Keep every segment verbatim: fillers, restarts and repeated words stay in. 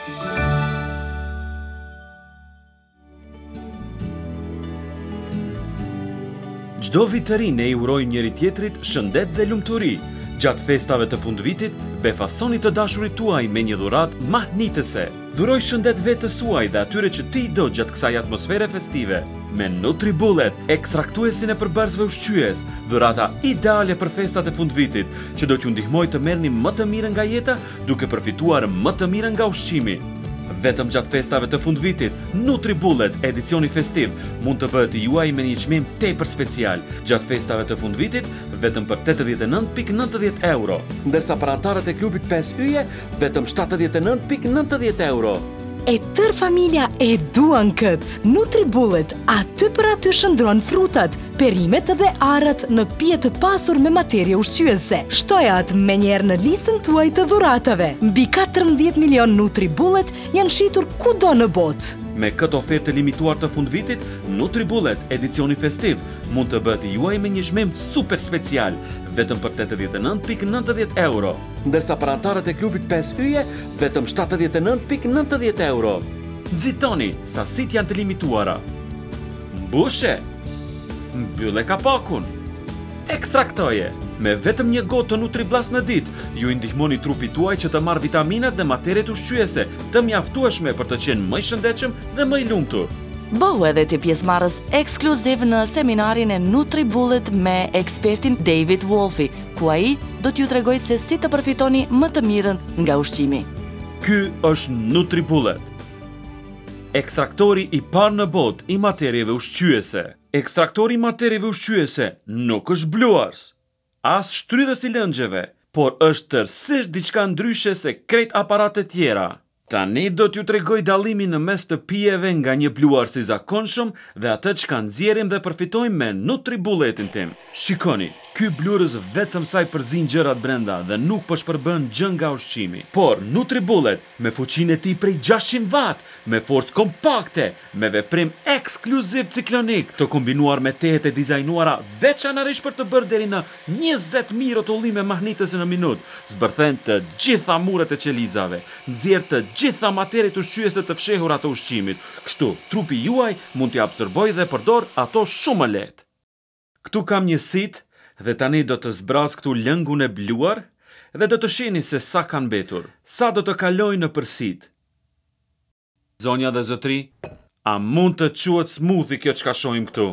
Çdo vit të ri ne i urojmë njëri tjetrit shëndet dhe lumturi. Gjatë festave të fundvitit, befasoni të dashurit tuaj me një dhuratë mahnitëse. Dhuroj shëndet vetës suaj dhe atyre që ti do gjatë kësaj atmosfere festive. Me NutriBullet, ekstraktuesin e përbërësve ushqyes, dhurata ideale për festat e fundvitit, që do t'ju ndihmoj të merrni më të mirën nga jeta, duke përfituar më të mirën nga ushqimi. Vetëm gjatë festave të fundvitit, NutriBullet edicioni festiv mund të bëhet i juaj me një çmim tepër special. Gjatë festave të fundvitit, vetëm për tetëdhjetë e nëntë pikë nëntëdhjetë euro, ndërsa për anëtarët e klubit pesë yje, vetëm shtatëdhjetë e nëntë pikë nëntëdhjetë euro. E tër familja e duan këtë. NutriBullet aty për aty shëndron frutat, perimet dhe arrat në pije të pasur me materie ushqyese. Shtojat me njerë në listën tuaj të dhuratave. Mbi katërmbëdhjetë milion NutriBullet janë shitur kudo në botë. Me këtë ofertë limituar të fundvitit, NutriBullet edicioni festiv mund të bëhet i juaj me një çmim super special, vetëm për tetëdhjetë e nëntë pikë nëntëdhjetë euro, ndërsa për anëtarët e klubit pesë yje, vetëm shtatëdhjetë e nëntë pikë nëntëdhjetë euro. Nxitoni, sasit janë të limituara. Mbushe, mbylle kapakun, ekstraktoje. Me vetëm një gotë të NutriBlast në ditë, ju i ndihmoni trupit tuaj që të marrë vitaminat dhe materiet ushqyese të mjaftueshme për të qenë më i shëndetshëm dhe më i lumtur. Bëhu edhe ti pjesëmarrës ekskluziv në seminarin e NutriBullet me ekspertin David Wolfi, ku ai do t'ju tregoj se si të përfitoni më të mirën nga ushqimi. Ky është NutriBullet, ekstraktori i parë në botë i materieve ushqyese. Ekstraktori i materieve ushqyese nuk është bluars, as shtrydhës i lëngjeve, por është tërësisht diçka ndryshe se krejt aparatet tjera. Tani do t'ju tregoj dallimin në mes të pijeve nga një bluars i zakonshëm dhe atë që nxjerrim dhe përfitojmë me NutriBulletin tim. Shikoni, ky bluars vetëm sa i përzin gjërat brenda dhe nuk po shpërbën gjë nga ushqimi. Por NutriBullet me fuqinë e tij prej gjashtëqind watt, me forcë kompakte, me veprim ekskluziv ciklonik, të kombinuar me tehet e dizajnuara veçanërisht për të bërë deri në njëzet mijë rrotullime mahnitëse në minutë, zbërthen të gjitha muret e qelizave, nxjerr të gjitha materiet ushqyese të fshehura të ushqimit. Kështu, trupi juaj mund t'i absorboj dhe përdor ato shumë më lehtë. Ktu kam një sit dhe tani do të zbraz këtu lëngun e bluar dhe do të shihni se sa kanë mbetur. Sa do të kaloj në përsit. Zonja dhe zotri, a mund të quhet smoothie kjo çka shohim këtu?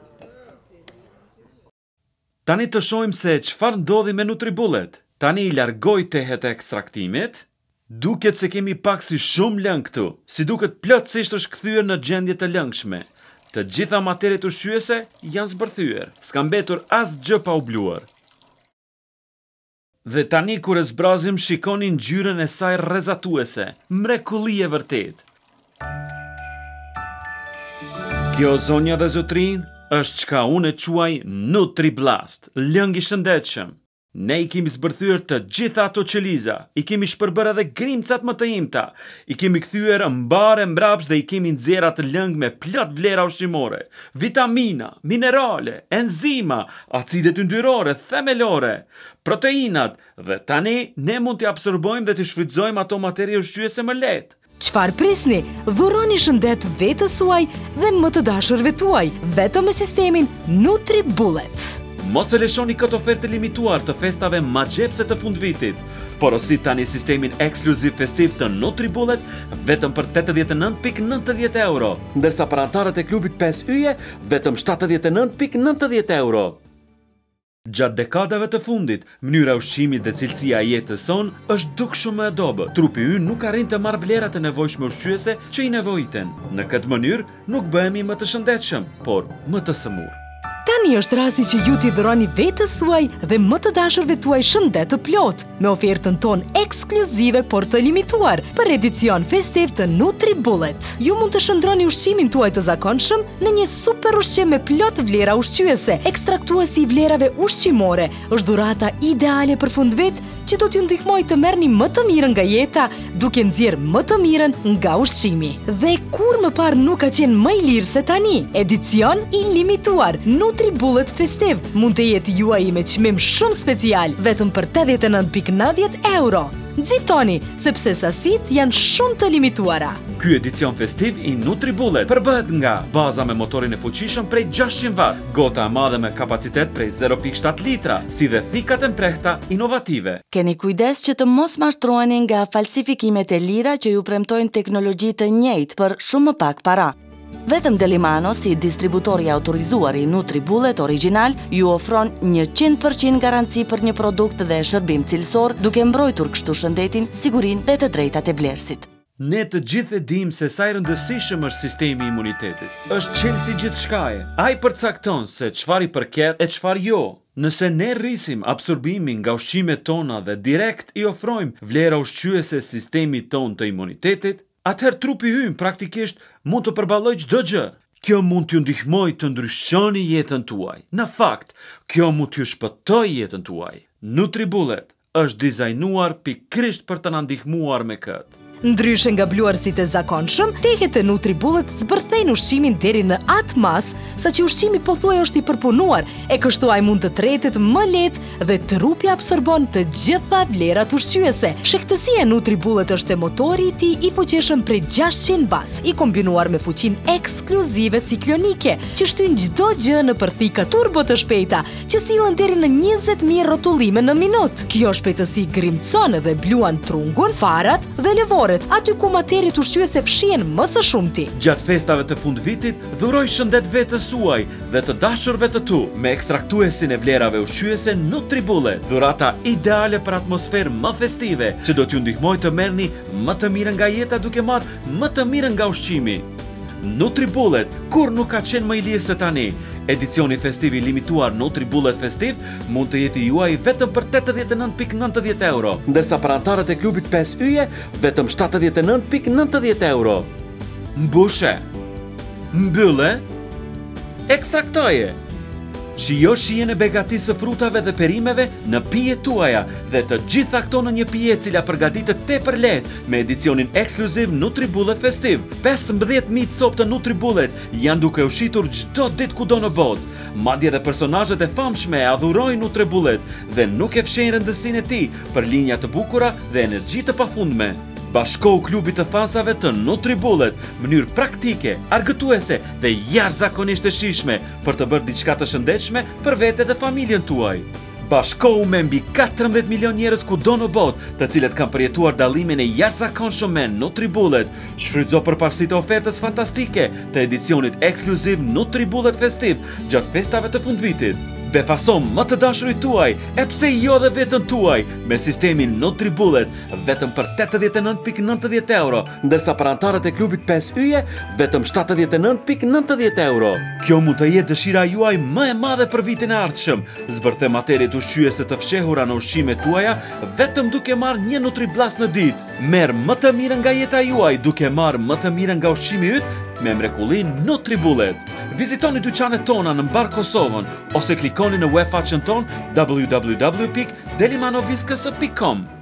Tani të shohim se çfarë ndodhi me NutriBullet. Tani i largoj tehet e ekstraktimit. Duket se kemi pak si shumë lëng këtu, si duket plotësisht është kthyer në gjendje të lëngshme. Të gjitha materiet ushqyese janë zbërthyer, s'ka mbetur asgjë pa u bluar. Dhe tani kur e zbrazim shikoni ngjyrën e saj rrezatuese, mrekulli e vërtet. Kjo zonja dhe zotrin është çka unë e quaj NutriBlast, lëng i shëndetshëm. Ne i kemi zbërthyer të gjitha ato qeliza, i kemi shpërbër edhe grimcat më të imta, i kemi kthyer mbare mbrapsht dhe i kemi nxjerr atë lëng me plot vlera ushqimore, vitamina, minerale, enzima, acidet yndyrore, themelore, proteinat, dhe tani ne mund t'i absorbojmë dhe t'i shfrytëzojmë ato materie ushqyese më lehtë. Çfarë prisni? Dhuroni shëndet vetës suaj dhe më të dashurve tuaj, vetëm me sistemin NutriBullet. Mos e lëshoni këtë ofertë limituar të festave magjepse të fundvitit. Porosit tani sistemin ekskluziv festiv të NutriBullet vetëm për tetëdhjetë e nëntë pikë nëntëdhjetë euro, ndërsa për anëtarët e klubit pesë yje vetëm shtatëdhjetë e nëntë pikë nëntëdhjetë euro. Gjatë dekadave të fundit, mënyra ushqimit dhe cilësia e jetës son është dukshëm më e dobët. Trupi ynë nuk arrin të marrë vlerat e nevojshme ushqyese që i nevojiten. Në këtë mënyrë nuk bëhemi më të shëndetshëm, por më të sëmur. Tani është rasti që ju t'i dhuroni vetës suaj dhe më të dashurve tuaj shëndet të plot, me ofertën ton ekskluzive por të limituar për edicion festiv të NutriBullet. Ju mund të shëndroni ushqimin tuaj të zakonshëm në një super ushqim me plot vlera ushqyese. Ekstraktuesi i vlerave ushqimore është dhurata ideale për fundvit që do t'ju ndihmoj të merrni më të mirën nga jeta, duke nxjerr më të mirën nga ushqimi. Dhe kur më parë nuk ka qenë më i lirë se tani, edicion i limituar NutriBullet festiv mund të jetë juaj me çmim shumë special, vetëm për tetëdhjetë e nëntë pikë nëntëdhjetë euro. Nxitoni, sepse sasit janë shumë të limituara. Ky edicion festiv i NutriBullet përbëhet nga baza me motorin e fuqishëm prej gjashtëqind watt, gota e madhe me kapacitet prej zero pikë shtat litra, si dhe thikat e mprehta inovative. Keni kujdes që të mos mashtroheni nga falsifikimet e lira që ju premtojnë teknologji të njëjtë për shumë më pak para. Vetëm Delimano, si distributori autorizuar i NutriBullet original, ju ofron njëqind përqind garanci për një produkt dhe shërbim cilësor, duke mbrojtur kështu shëndetin, sigurinë dhe të drejtat e blerësit. Ne të gjithë e dim se sa i rëndësishëm është sistemi i imunitetit. Është çelësi gjithçkaje. Ai përcakton se çfarë i përket e çfarë jo. Nëse ne rrisim absorbimin nga ushqimet tona dhe direkt i ofrojmë vlera ushqyese sistemit ton të imunitetit, atëherë trupi ynë praktikisht mund të përballojë çdo gjë. Kjo mund t'ju ndihmojë të ndryshoni jetën tuaj. Në fakt, kjo mund t'ju shpëtojë jetën tuaj. NutriBullet është dizajnuar pikërisht për të na ndihmuar me këtë. Ndryshe nga bluarësit e zakonshëm, tehet e NutriBullet zbërthejnë ushqimin deri në atë mas, sa që ushqimi pothuaj është i përpunuar, e kështu ai mund të tretet më lehtë dhe trupi absorbon të gjitha vlerat ushqyese. Shëktësia e NutriBullet është e motori i tij i fuqishëm prej gjashtëqind watt, i kombinuar me fuqinë ekskluzive ciklonike, që shtyjnë çdo gjë në thika turbo të shpejta, që sillen deri në njëzet mijë rrotullime në minutë. Kjo shpejtësi grimcon dhe bluan trungun, farat dhe lëvorët, aty ku materit ushqyese fshihen më së shumti. Gjatë festave të fundvitit, dhuroj shëndet vetës suaj dhe të dashurve të tu me ekstraktuesin e vlerave ushqyese NutriBullet, dhurata ideale për atmosferë më festive, që do t'ju ndihmoj të merrni më të mirën nga jeta duke marrë më të mirën nga ushqimi. NutriBullet kur nuk ka qenë më i lirë se tani. Edicioni festiv i limituar NutriBullet festiv mund të jetë juaj vetëm për tetëdhjetë e nëntë pikë nëntëdhjetë euro, ndërsa për anëtarët e klubit pesë yje vetëm shtatëdhjetë e nëntë pikë nëntëdhjetë euro. Mbushe, mbylle, ekstraktoje. Shijo shijen e begatisë së frutave dhe perimeve në pijet tuaja dhe të gjitha këto në një pije e cila përgatitet tepër lehtë me edicionin ekskluziv NutriBullet festiv. pesëmbëdhjetë mijë copë të NutriBullet janë duke u shitur çdo ditë kudo në botë. Madje dhe personazhet e famshme e adhurojnë NutriBullet dhe nuk e fshehin rëndësinë e tij për linja të bukura dhe energji të pafundme. Bashkohu klubit të fansave të NutriBullet, mënyrë praktike, argëtuese dhe jashtëzakonisht të shijshme për të bërë diçka të shëndetshme për vete dhe familjen tuaj. Bashkohu me mbi katërmbëdhjetë milion njerëz kudo në botë, të cilët kanë përjetuar dallimin e jashtëzakonshëm me NutriBullet. Shfrytëzo përparësitë e ofertës fantastike të edicionit ekskluziv NutriBullet festiv gjatë festave të fundvitit. Befason më të dashurit tuaj, e pse jo dhe vetën tuaj, me sistemin NutriBullet, vetëm për tetëdhjetë e nëntë pikë nëntëdhjetë euro, ndërsa për anëtarët e klubit pesë yje, vetëm shtatëdhjetë e nëntë pikë nëntëdhjetë euro. Kjo mund të jetë dëshira juaj më e madhe për vitin e ardhshëm. Zbërthe materit ushqyese të fshehura në ushqimet tuaja, vetëm duke marrë një NutriBlast në ditë. Merr më të mirën nga jeta juaj, duke marrë më të mirën nga ushqimi yt, me mrekullin NutriBullet. Vizitoni dyqanet tona në mbar Kosovën ose klikoni në webfaqen ton w w w pikë delimanoviskës pikë com.